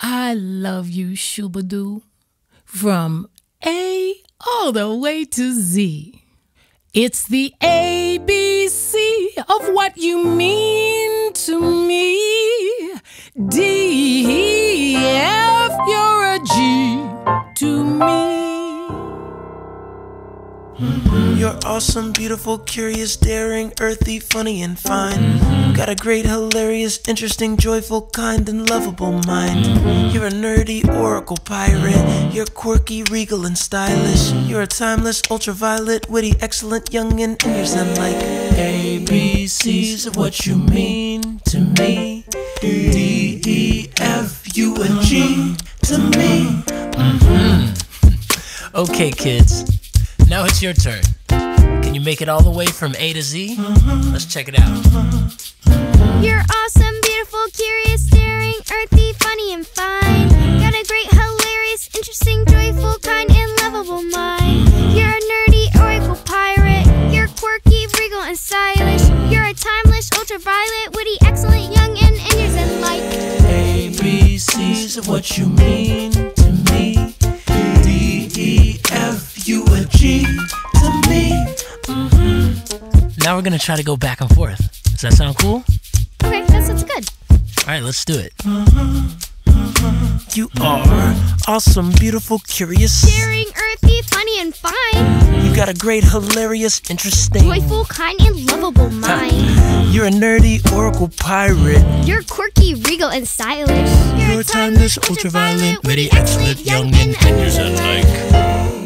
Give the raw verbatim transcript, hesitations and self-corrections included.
I love you, Shubadoo, from A all the way to Z. It's the A B C of what you mean to me. D E F, you're a G to me. Mm-hmm. You're awesome, beautiful, curious, daring, earthy, funny, and fine. Mm-hmm. Got a great, hilarious, interesting, joyful, kind, and lovable mind. Mm-hmm. You're a nerdy oracle pirate. You're quirky, regal, and stylish. You're a timeless, ultraviolet, witty, excellent, young, and you're zen like A B C's of what you mean to me. D E F, U, and G to me. Mm-hmm. Okay, kids. Now it's your turn. Can you make it all the way from A to Z? Let's check it out. You're awesome, beautiful, curious, daring, earthy, funny, and fine. Got a great, hilarious, interesting, joyful, kind, and lovable mind. You're a nerdy oracle pirate. You're quirky, regal, and stylish. You're a timeless, ultraviolet, witty, excellent, young, and, and you're zen like A B C's of what you mean to me. D E F, U, and G to me. Mm-hmm. Now we're gonna try to go back and forth. Does that sound cool? Okay, that sounds good. Alright, let's do it. Mm-hmm. Mm-hmm. You are awesome, beautiful, curious, daring, earthy, funny, and fine. You got a great, hilarious, interesting, joyful, kind, and lovable mind. You're a nerdy oracle pirate. You're quirky, regal, and stylish. You're a timeless, ultraviolet, witty, excellent, young, and and you're zen like